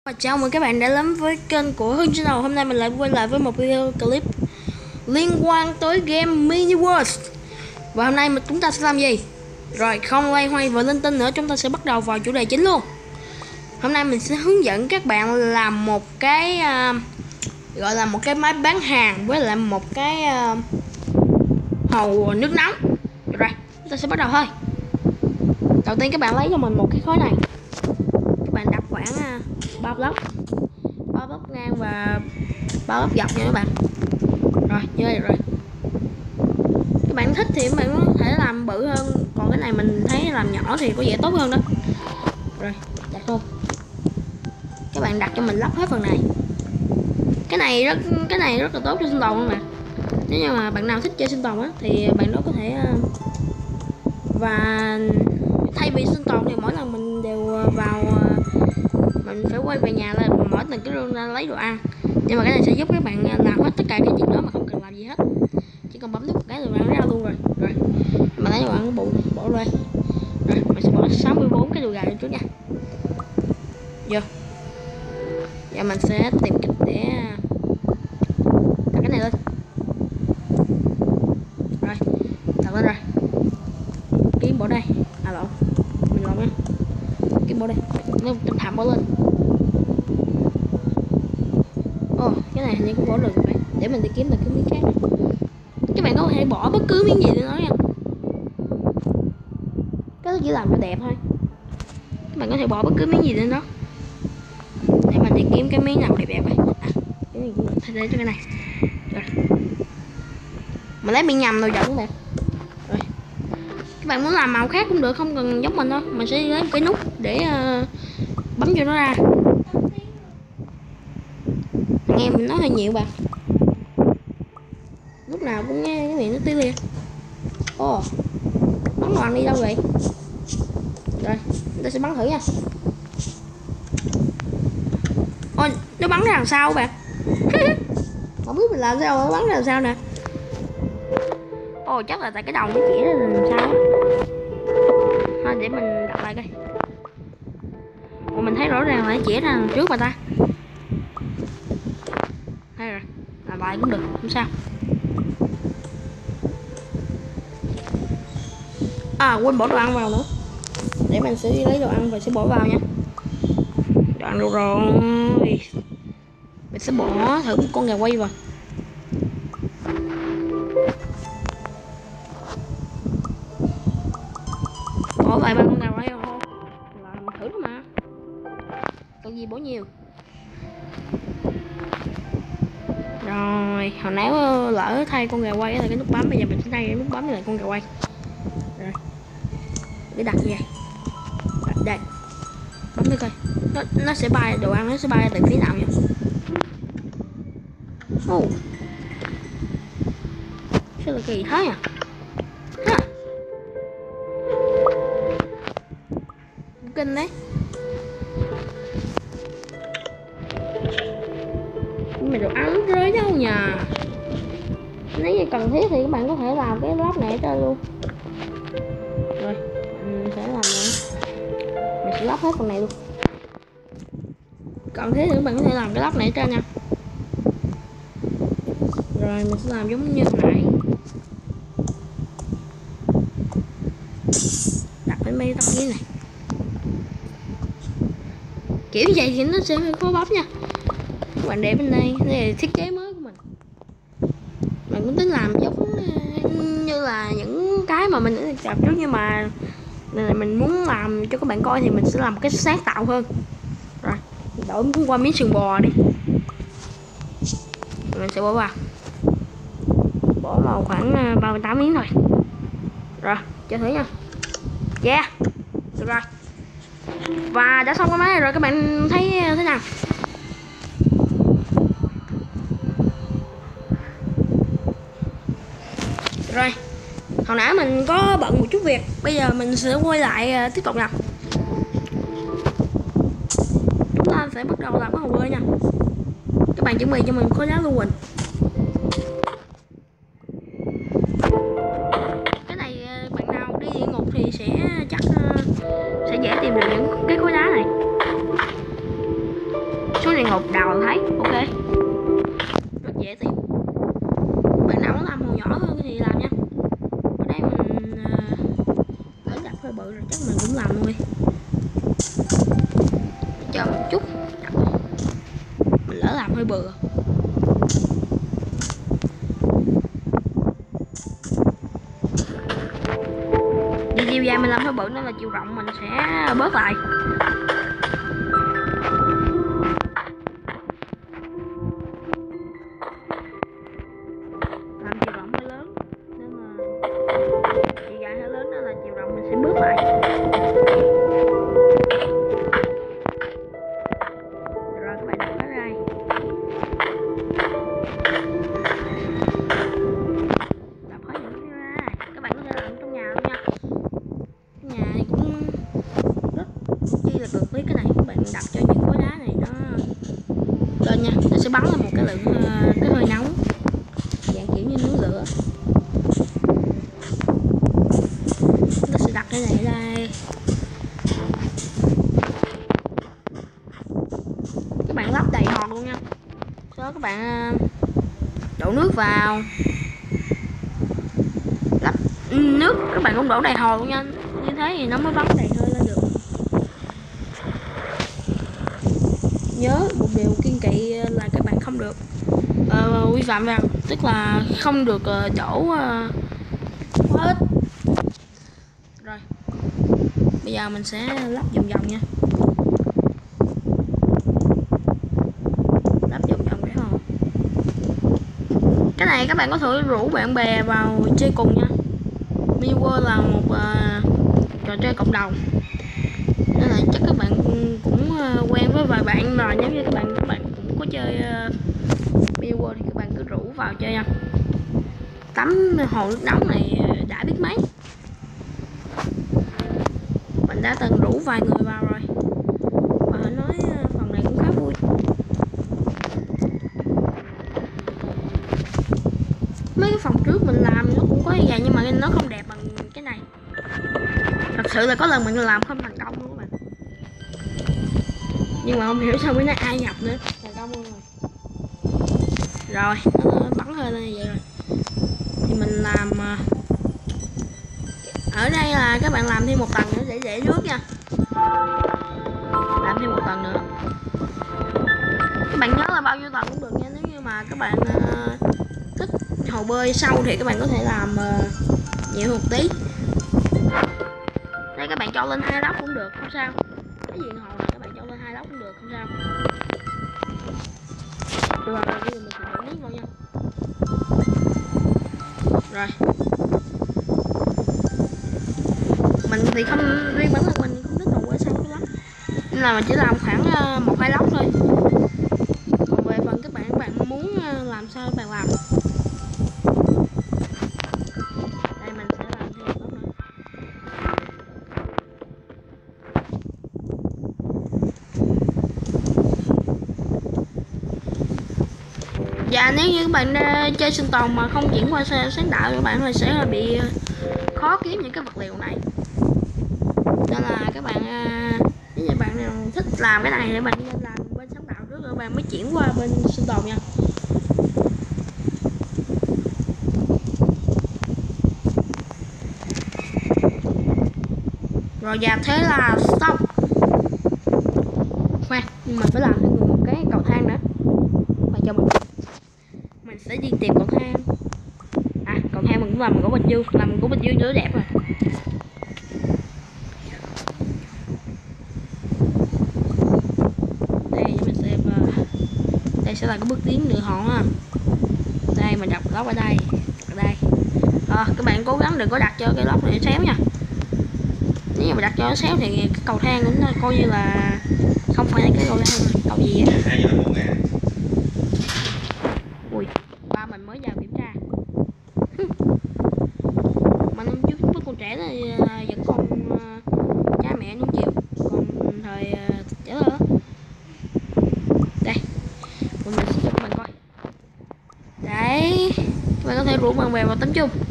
Chào mừng các bạn đã đến với kênh của Hưng Channel. Hôm nay mình lại quay lại với một video clip liên quan tới game Mini World. Và hôm nay chúng ta sẽ làm gì? Rồi không loay hoay và linh tinh nữa, chúng ta sẽ bắt đầu vào chủ đề chính luôn. Hôm nay mình sẽ hướng dẫn các bạn làm một cái gọi là một cái máy bán hàng với lại một cái hồ nước nóng. Rồi chúng ta sẽ bắt đầu thôi. Đầu tiên các bạn lấy cho mình một cái khối này, các bạn đặt khoảng 3 block ngang và 3 block dọc nha các bạn. Rồi chơi rồi, các bạn thích thì các bạn có thể làm bự hơn, còn cái này mình thấy làm nhỏ thì có vẻ tốt hơn đó. Rồi đặt luôn, các bạn đặt cho mình lắp hết phần này. Cái này rất là tốt cho sinh tồn luôn nè. Nếu như mà bạn nào thích chơi sinh tồn á thì bạn đó có thể và thay vì sinh tồn thì mỗi lần mình đều vào mình phải quay về nhà là mở từng cái rương ra lấy đồ ăn, nhưng mà cái này sẽ giúp các bạn làm hết tất cả cái chuyện đó mà không cần làm gì hết, chỉ cần bấm nút một cái rồi ăn ra luôn. Rồi mình lấy đồ ăn bụng bỏ lên. Rồi mình sẽ bỏ 64 cái đùi gà lên trước nha. Vô giờ mình sẽ tìm cách để đặt cái này lên. Rồi đặt lên rồi, kiếm bỏ đây, lộn, mình lộn nha, kiếm bỏ đây, nó thảm bỏ lên. Cái này hình như cũng bỏ được rồi, để mình đi kiếm được cái miếng khác này. Các bạn có thể bỏ bất cứ miếng gì để nói nha, cái đó chỉ làm cho đẹp thôi. Các bạn có thể bỏ bất cứ miếng gì lên đó, để mình đi kiếm cái miếng nào đẹp đẹp vậy. Cái này thay thế cho cái này. Rồi mình lấy miếng nhầm rồi dẫn nè. Rồi các bạn muốn làm màu khác cũng được, không cần giống mình đâu, mình sẽ lấy một cái nút để bấm cho nó ra. Nghe mình nói hơi nhiều bạn, lúc nào cũng nghe cái miệng nó tê liệt. Bắn đồ ăn đi đâu vậy? Rồi chúng ta sẽ bắn thử nha. Nó bắn ra làm sao bạn? Không biết mình làm sao mà nó bắn ra làm sao nè. Chắc là tại cái đầu nó chỉ ra làm sao. Thôi để mình đặt lại coi. Mình thấy rõ ràng là nó chỉ ra đằng trước mà ta. Hay rồi, làm lại cũng được, không sao. Quên bỏ đồ ăn vào nữa, để mình sẽ đi lấy đồ ăn và sẽ bỏ vào nha. Đồ ăn đâu rồi, mình sẽ bỏ thử một con gà quay vào. Bỏ vài ba con gà quay vào thôi, làm thử đó mà, cần gì bỏ nhiều. Rồi hồi nãy lỡ thay con gà quay là cái nút bấm, bây giờ mình sẽ thay cái nút bấm lại con gà quay. Rồi để đặt như vậy, đây bấm đi coi, nó sẽ bay đồ ăn, nó sẽ bay từ phía nào nhỉ? Sao là kỳ thế nhỉ? Kinh đấy. Mình đồ ăn rơi đâu nhờ. Nếu như cần thiết thì các bạn có thể làm cái lót này cho luôn. Rồi mình sẽ làm này, mình sẽ lắp hết phần này luôn. Cần thiết thì các bạn có thể làm cái lót này cho nha. Rồi mình sẽ làm giống như hồi nãy, đặt lên mấy tấm dưới này, kiểu như vậy thì nó sẽ hơi khó bóc nha. Các bạn để bên đây, đây là thiết kế mới của mình. Mình cũng tính làm giống như là những cái mà mình đã chụp trước, nhưng mà mình muốn làm cho các bạn coi thì mình sẽ làm một cái sáng tạo hơn. Rồi đổi qua miếng sườn bò đi, mình sẽ bỏ vào khoảng 38 miếng thôi. Rồi chơi thử nha. Được rồi, và đã xong cái máy này rồi, các bạn thấy thế nào? Rồi hồi nãy mình có bận một chút việc, bây giờ mình sẽ quay lại tiếp tục nào. Chúng ta sẽ bắt đầu làm cái hồ bơi nha. Các bạn chuẩn bị cho mình khối đá lưu huỳnh. Cái này bạn nào đi địa ngục thì sẽ chắc sẽ dễ tìm được những cái khối đá này. địa ngục đào thấy. Ok, rất dễ tìm. Bạn nào muốn làm hồ nhỏ hơn thì làm nha. Ở đây mình lỡ đập hơi bự rồi, chắc mình cũng làm luôn đi. Chờ một chút, mình lỡ làm hơi bự. Đi chiều dài mình làm hơi bự nên là chiều rộng mình sẽ bớt lại. Làm chiều rộng hơi lớn nên là chiều dài hơi lớn nên là chiều rộng mình sẽ bớt lại. Rồi các bạn đặt nó ra. Đập hết những cái ra. Các bạn có thể làm trong nhà luôn nha. Nhà này cũng rất chi là cực với cái này. Các bạn đập cho những khối đá này nó lên nha, nó sẽ bắn lên một cái lượng cái hơi nóng dạng kiểu như núi lửa. Nó sẽ đặt cái này ở đây. Các bạn lắp đầy hòn luôn nha. Sau đó các bạn đổ nước vào. Lắp nước các bạn cũng đổ đầy hòn luôn nha. Như thế thì nó mới bắn đầy hơi lên được. Nhớ một điều kiêng kỵ là các bạn không được vi phạm vào, tức là không được đổ quá ít. Rồi bây giờ mình sẽ lắp vòng vòng nha. Lắp vòng vòng cái hồ. Cái này các bạn có thể rủ bạn bè vào chơi cùng nha. MiniWorld là một trò chơi cộng đồng nên là chắc các bạn cũng quen với vài bạn rồi. Nếu như các bạn cũng có chơi MiniWorld thì các bạn cứ rủ vào chơi nha. Tắm hồ nước nóng này đã biết mấy. Mình đã từng rủ vài người vào rồi và họ nói phần này cũng khá vui. Mấy cái phòng trước mình làm nó cũng có như vậy nhưng mà nó không đẹp bằng cái này. Thật sự là có lần mình làm không thành công luôn các bạn. Nhưng mà không hiểu sao bữa nay ai nhập nữa thành công luôn rồi. Rồi nó bắn hơi lên như vậy rồi thì mình làm ở đây là các bạn làm thêm một tầng nữa để để nước nha. Làm thêm một tầng nữa. Các bạn nhớ là bao nhiêu tầng cũng được nha. Nếu như mà các bạn thích hồ bơi sâu thì các bạn có thể làm nhiều một tí. Đây các bạn cho lên 2 lốc cũng được, không sao. Cái diện hồ này các bạn cho lên 2 lốc cũng được, không sao. Rồi bây giờ mình sẽ đổ nước vào nha. Rồi mình thì không, riêng bản thân mình không thích hồ bơi sâu lắm nên là mình chỉ làm khoảng 1-2 lốc thôi. Còn về phần các bạn muốn làm sao các bạn làm. Đây mình sẽ làm thêm một lốc nữa. Và nếu như các bạn chơi sinh tồn mà không chuyển qua sáng tạo, các bạn sẽ bị khó kiếm những cái vật liệu này. Nên là các bạn nếu như bạn nào thích làm cái này thì bạn nên làm bên sáng tạo trước rồi bạn mới chuyển qua bên sinh tồn nha. Rồi và thế là xong. Khoan, nhưng mà phải làm thêm một cái cầu thang nữa. Và cho mình sẽ đi tìm cầu thang. À, cầu thang mình cũng làm của Bình Dương, làm của Bình Dương nữa đẹp rồi. Đây mình sẽ đây sẽ là cái bước tiến đường hòn ha. Đây mình đặt lót ở đây, các bạn cố gắng đừng có đặt cho cái lót này xéo nha. Nếu như mà đặt cho nó xéo thì cái cầu thang cũng coi như là không phải là cái cầu thang, cầu gì á. Ui, ba mình mới vào kiểm tra. Mà năm trước với con trẻ này vẫn còn cha mẹ nuông chiều, còn thời trẻ lớn. Đây, mình sẽ cho các bạn coi. Đấy, các bạn có thể rủ bạn bè vào tắm chung.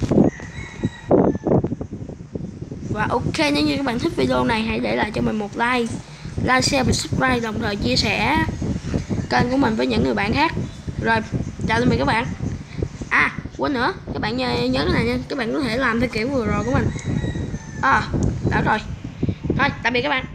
Và ok, nếu như các bạn thích video này hãy để lại cho mình một like, share và subscribe, đồng thời chia sẻ kênh của mình với những người bạn khác. Rồi, chào tạm biệt các bạn. À, quên nữa, các bạn nhớ cái này nha, các bạn có thể làm theo kiểu vừa rồi của mình. Đã rồi. Thôi, tạm biệt các bạn.